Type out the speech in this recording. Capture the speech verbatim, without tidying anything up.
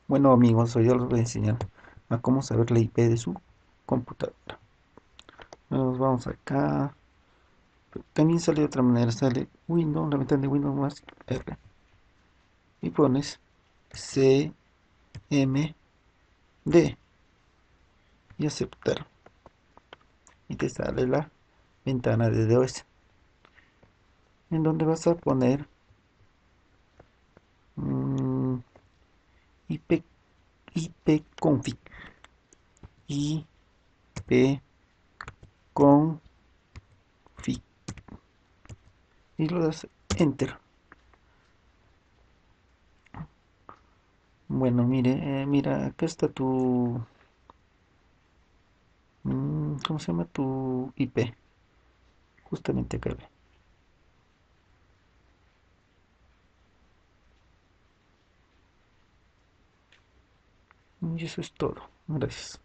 Bueno amigos, hoy yo les voy a enseñar a cómo saber la I P de su computadora. Nos vamos acá. También sale de otra manera, sale Windows, la ventana de Windows más R. Y pones C M D y aceptar. Y te sale la ventana de DOS. En donde vas a poner mmm, IP, ipconfig. ipconfig. Y lo das enter. Bueno, mire, eh, mira, acá está tu, mm, ¿cómo se llama tu I P? Justamente acá. Ve. Y eso es todo. Gracias.